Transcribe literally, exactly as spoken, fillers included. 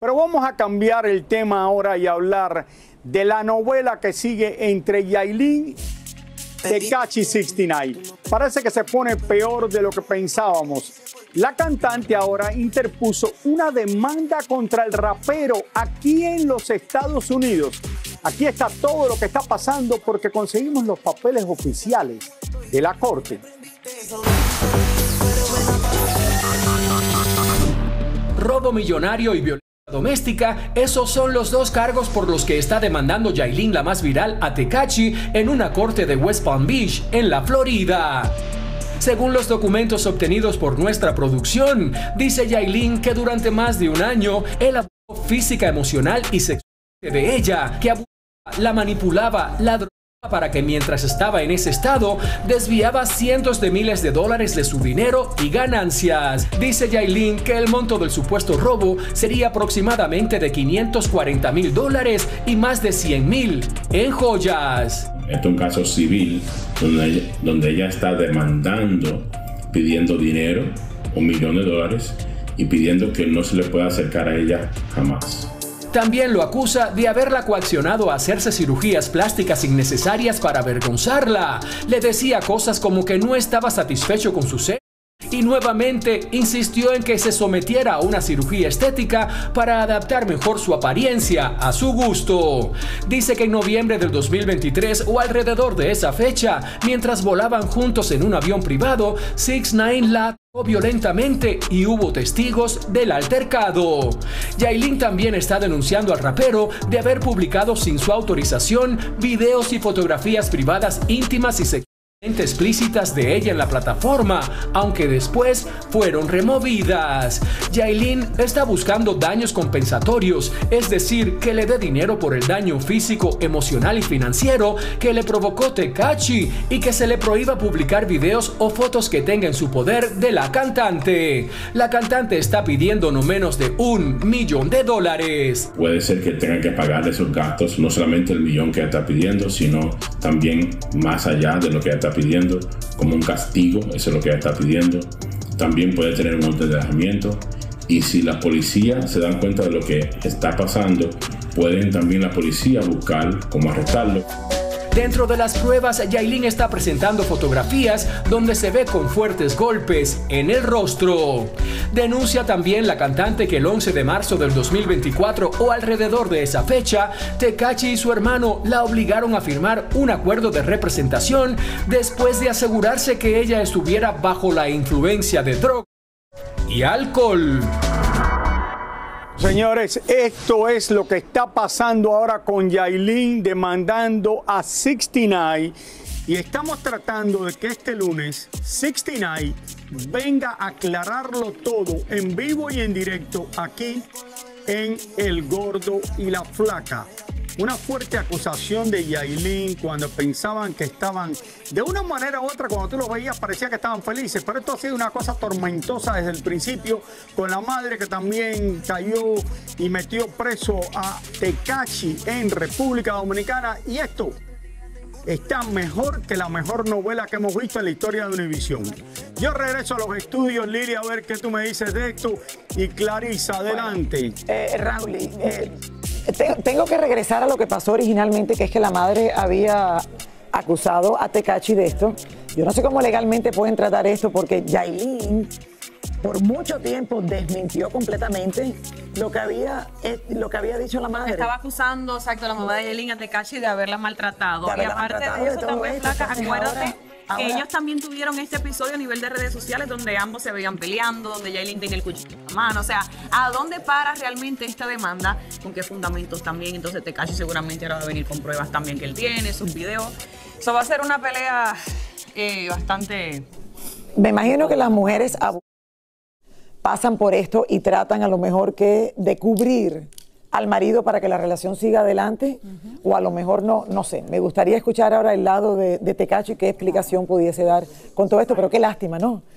Pero vamos a cambiar el tema ahora y hablar de la novela que sigue entre Yailin y Tekashi sesenta y nueve. Parece que se pone peor de lo que pensábamos. La cantante ahora interpuso una demanda contra el rapero aquí en los Estados Unidos. Aquí está todo lo que está pasando porque conseguimos los papeles oficiales de la corte. Robo millonario y violencia doméstica, esos son los dos cargos por los que está demandando Yailin, la más viral, a Tekashi en una corte de West Palm Beach, en la Florida. Según los documentos obtenidos por nuestra producción, dice Yailin que durante más de un año él abusó física, emocional y sexualmente de ella, que abusaba, la manipulaba, la drogaba para que mientras estaba en ese estado desviaba cientos de miles de dólares de su dinero y ganancias. Dice Yailin que el monto del supuesto robo sería aproximadamente de quinientos cuarenta mil dólares y más de cien mil en joyas. Esto es un caso civil donde ella, donde ella está demandando, pidiendo dinero, un millón de dólares, y pidiendo que no se le pueda acercar a ella jamás. También lo acusa de haberla coaccionado a hacerse cirugías plásticas innecesarias para avergonzarla. Le decía cosas como que no estaba satisfecho con su sexo y nuevamente insistió en que se sometiera a una cirugía estética para adaptar mejor su apariencia a su gusto. Dice que en noviembre del dos mil veintitrés o alrededor de esa fecha, mientras volaban juntos en un avión privado, sesenta y nueve la atacó violentamente y hubo testigos del altercado. Yailin también está denunciando al rapero de haber publicado sin su autorización videos y fotografías privadas íntimas y sexuales explícitas de ella en la plataforma, aunque después fueron removidas. Yailin está buscando daños compensatorios, es decir, que le dé dinero por el daño físico, emocional y financiero que le provocó Tekashi y que se le prohíba publicar videos o fotos que tenga en su poder de la cantante. La cantante está pidiendo no menos de un millón de dólares. Puede ser que tenga que pagar esos gastos, no solamente el millón que está pidiendo, sino también más allá de lo que está pidiendo, como un castigo, eso es lo que ella está pidiendo. También puede tener un orden de alejamiento, y si la policía se dan cuenta de lo que está pasando, pueden también la policía buscar cómo arrestarlo. Dentro de las pruebas, Yailin está presentando fotografías donde se ve con fuertes golpes en el rostro. Denuncia también la cantante que el once de marzo del dos mil veinticuatro o alrededor de esa fecha, Tekashi y su hermano la obligaron a firmar un acuerdo de representación después de asegurarse que ella estuviera bajo la influencia de drogas y alcohol. Señores, esto es lo que está pasando ahora con Yailin demandando a sesenta y nueve y estamos tratando de que este lunes sesenta y nueve venga a aclararlo todo en vivo y en directo aquí en El Gordo y la Flaca. Una fuerte acusación de Yailin cuando pensaban que estaban, de una manera u otra, cuando tú los veías parecía que estaban felices, pero esto ha sido una cosa tormentosa desde el principio, con la madre que también cayó y metió preso a Tekashi en República Dominicana, y esto está mejor que la mejor novela que hemos visto en la historia de Univisión. Yo regreso a los estudios, Lili, a ver qué tú me dices de esto, y Clarisa, adelante. Bueno, eh, Raúl, eh, tengo que regresar a lo que pasó originalmente, que es que la madre había acusado a Tekashi de esto. Yo no sé cómo legalmente pueden tratar esto, porque Yailin por mucho tiempo desmintió completamente lo que había, lo que había dicho la madre. Estaba acusando, exacto, la mamá de Yailin a Tekashi de haberla maltratado. De haberla y aparte maltratado de eso, de también, esto, Flaca, acuérdate ahora, ahora, que ellos también tuvieron este episodio a nivel de redes sociales donde ambos se veían peleando, donde Yailin tenía el cuchillo en la mano. O sea, ¿a dónde para realmente esta demanda? ¿Con qué fundamentos también? Entonces Tekashi seguramente ahora va a venir con pruebas también que él tiene, sus videos. Eso va a ser una pelea eh, bastante... Me imagino que las mujeres pasan por esto y tratan a lo mejor que de cubrir al marido para que la relación siga adelante, uh-huh. o a lo mejor no, no sé. Me gustaría escuchar ahora el lado de, de Tekashi, qué explicación pudiese dar con todo esto, pero qué lástima, ¿no?